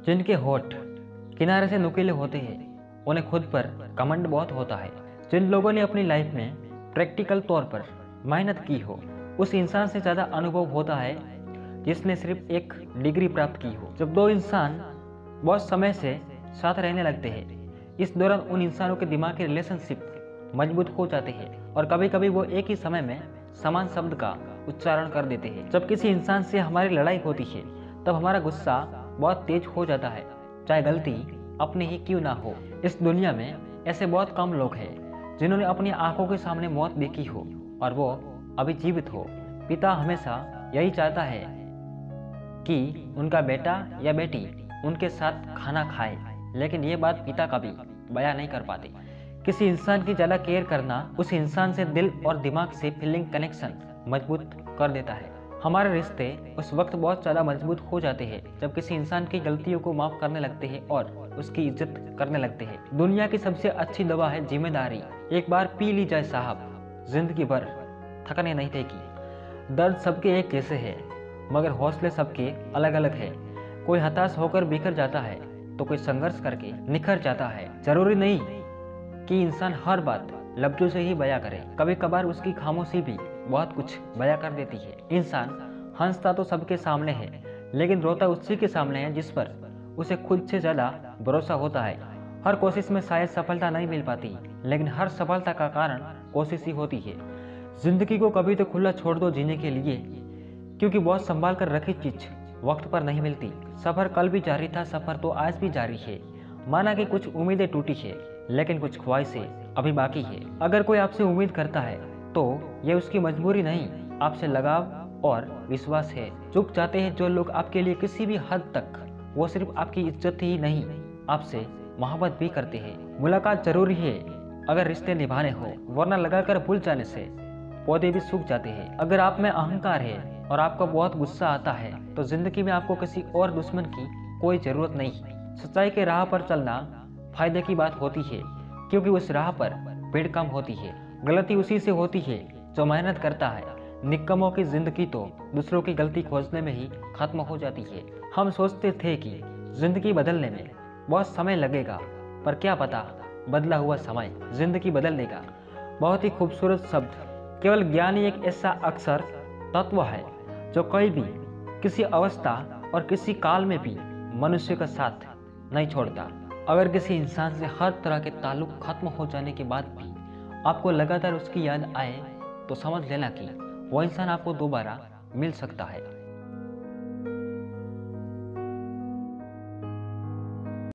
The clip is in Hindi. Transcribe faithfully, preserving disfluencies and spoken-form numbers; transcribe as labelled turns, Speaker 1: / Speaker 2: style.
Speaker 1: जिनके होठ किनारे से नुकीले होते हैं उन्हें खुद पर कमंड बहुत होता है। जिन लोगों ने अपनी लाइफ में प्रैक्टिकल तौर पर मेहनत की हो उस इंसान से ज़्यादा अनुभव होता है जिसने सिर्फ एक डिग्री प्राप्त की हो। जब दो इंसान बहुत समय से साथ रहने लगते हैं इस दौरान उन इंसानों के दिमाग के रिलेशनशिप मजबूत हो जाते हैं और कभी कभी वो एक ही समय में समान शब्द का उच्चारण कर देते हैं। जब किसी इंसान से हमारी लड़ाई होती है तब हमारा गुस्सा बहुत तेज हो जाता है, चाहे गलती अपनी ही क्यों ना हो। इस दुनिया में ऐसे बहुत कम लोग हैं जिन्होंने अपनी आंखों के सामने मौत देखी हो और वो अभी जीवित हो। पिता हमेशा यही चाहता है कि उनका बेटा या बेटी उनके साथ खाना खाए, लेकिन ये बात पिता कभी बयां नहीं कर पाते। किसी इंसान की ज़्यादा केयर करना उस इंसान से दिल और दिमाग से फीलिंग कनेक्शन मजबूत कर देता है। हमारे रिश्ते उस वक्त बहुत ज़्यादा मजबूत हो जाते हैं जब किसी इंसान की गलतियों को माफ़ करने लगते हैं और उसकी इज्जत करने लगते हैं। दुनिया की सबसे अच्छी दवा है जिम्मेदारी। एक बार पी ली जाए साहब, जिंदगी भर थकने नहीं देगी। दर्द सबके एक जैसे है मगर हौसले सबके अलग अलग है। कोई हताश होकर बिखर जाता है तो कोई संघर्ष करके निखर जाता है। जरूरी नहीं कि इंसान हर बात लफ्जों से ही बयां करे, कभी कभार उसकी खामोशी भी बहुत कुछ बयां कर देती है। इंसान हंसता तो सबके सामने है लेकिन रोता उसी के सामने है जिस पर उसे खुद से ज़्यादा भरोसा होता है। हर कोशिश में शायद सफलता नहीं मिल पाती लेकिन हर सफलता का कारण कोशिश ही होती है। जिंदगी को कभी तो खुला छोड़ दो जीने के लिए, क्योंकि बहुत संभाल कर रखी चीज वक्त पर नहीं मिलती। सफर कल भी जारी था, सफर तो आज भी जारी है। माना कि कुछ उम्मीदें टूटी है लेकिन कुछ ख्वाहिशें अभी बाकी है। अगर कोई आपसे उम्मीद करता है तो ये उसकी मजबूरी नहीं, आपसे लगाव और विश्वास है। चुक जाते हैं जो लोग आपके लिए किसी भी हद तक, वो सिर्फ आपकी इज्जत ही नहीं आपसे मोहब्बत भी करते हैं। मुलाकात जरूरी है अगर रिश्ते निभाने हो, वरना लगाकर भूल जाने से पौधे भी सूख जाते हैं। अगर आप में अहंकार है और आपको बहुत गुस्सा आता है तो जिंदगी में आपको किसी और दुश्मन की कोई जरूरत नहीं। सच्चाई के राह पर चलना फायदे की बात होती है क्योंकि उस राह पर भीड़ कम होती है। गलती उसी से होती है जो मेहनत करता है। निक्कमों की जिंदगी तो दूसरों की गलती खोजने में ही खत्म हो जाती है। हम सोचते थे कि जिंदगी बदलने में बहुत समय लगेगा, पर क्या पता बदला हुआ समय जिंदगी बदल देगा। बहुत ही खूबसूरत शब्द। केवल ज्ञानी एक ऐसा अक्षर तत्व है जो कहीं भी किसी अवस्था और किसी काल में भी मनुष्य का साथ नहीं छोड़ता। अगर किसी इंसान से हर तरह के ताल्लुक खत्म हो जाने के बाद भी आपको लगातार उसकी याद आए तो समझ लेना कि वो इंसान आपको दोबारा मिल सकता है।